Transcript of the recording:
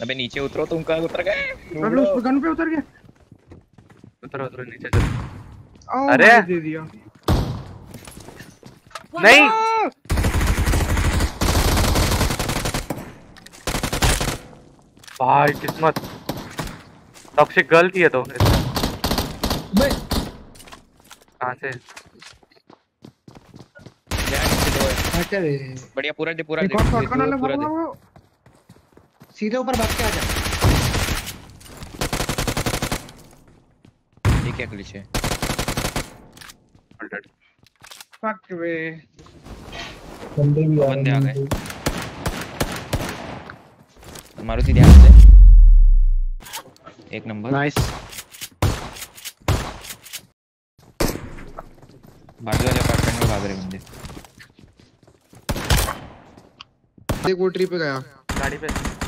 अबे नीचे उतरो, तुम कहाँ उतर गए? अबे उस गन पे उतर गया। उतरो नीचे चलो। ओ अरे भाई दे दिया। नहीं भाई किस्मत, टॉक्सिक गर्ल थी ये तो। कहाँ से? बढ़िया, पूरा दे, पूरा एक और शॉट करना ले पूरा दे। वो सीधे ऊपर भाग के आ जा। ये क्या ग्लिच है? Fuck way. बंदे आ गए। मारुति ध्यान से, एक नंबर। नाइस। बाजू वाले अपार्टमेंट में भाग रहे बंदे। देख वो ट्री पे गया गाड़ी पे।